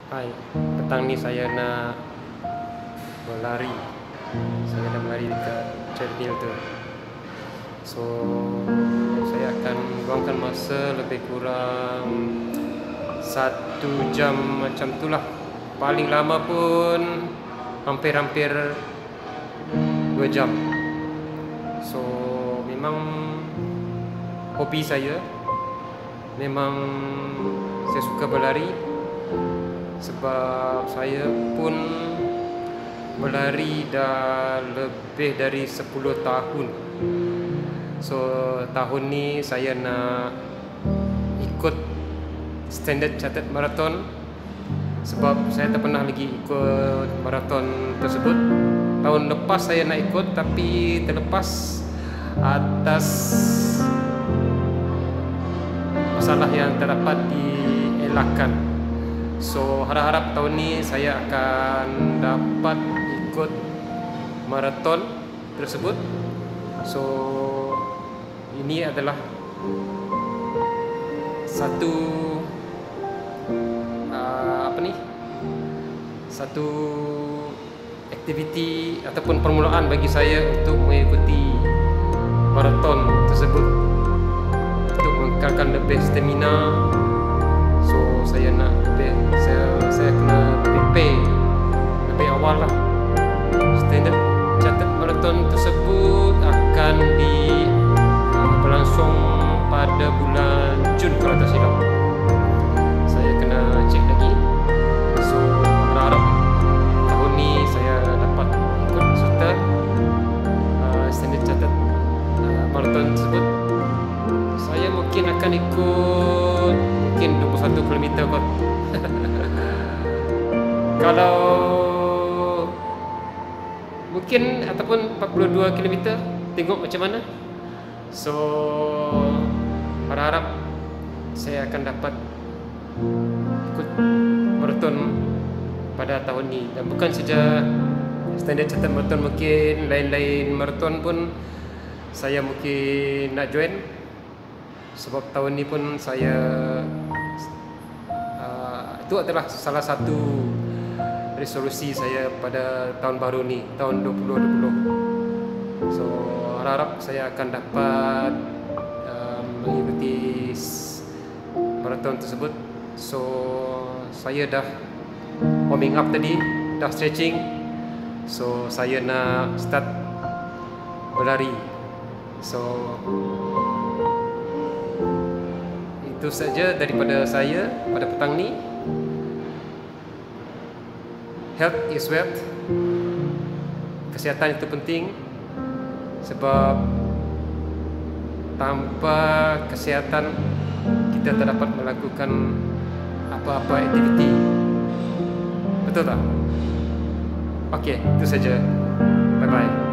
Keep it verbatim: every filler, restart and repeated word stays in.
Hai, petang ni saya nak berlari. Saya nak berlari dekat treadmill tu. So, saya akan luangkan masa lebih kurang satu jam macam tu lah. Paling lama pun hampir-hampir dua jam. So, memang hobi saya. Memang saya suka berlari. Sebab saya pun berlari dah lebih dari sepuluh tahun. So tahun ni saya nak ikut standard chartered marathon. Sebab saya tak pernah lagi ikut marathon tersebut. Tahun lepas saya nak ikut, tapi terlepas atas masalah yang terdapat dielakkan. So harap-harap tahun ni saya akan dapat ikut maraton tersebut. So ini adalah satu uh, apa ni? Satu aktiviti ataupun permulaan bagi saya untuk mengikuti maraton tersebut, untuk mengekalkan lebih stamina. So saya nak lebih, saya saya kena prepare lebih awal lah. Standard chartered marathon tersebut akan di uh, berlangsung pada bulan Jun kalau tak silap. Saya kena cek lagi. So harap tahun ni saya dapat ikut serta uh, standard chartered uh, marathon tersebut. Saya mungkin akan ikut mungkin dua puluh satu kilometer kot. Kalau mungkin ataupun empat puluh dua kilometer, tengok macam mana. So harap-harap saya akan dapat ikut marathon pada tahun ni. Dan bukan saja standard chartered marathon, mungkin lain-lain marathon pun saya mungkin nak join. Sebab tahun ni pun saya uh, itu adalah salah satu resolusi saya pada tahun baru ni, tahun dua ribu dua puluh. So harap-harap saya akan dapat uh, mengikuti marathon tersebut. So saya dah warming up tadi, dah stretching. So saya nak start berlari. So itu saja daripada saya pada petang ni. Health is wealth. Kesihatan itu penting. Sebab tanpa kesihatan kita tak dapat melakukan apa-apa aktiviti. Betul tak? Okey, itu saja. Bye bye.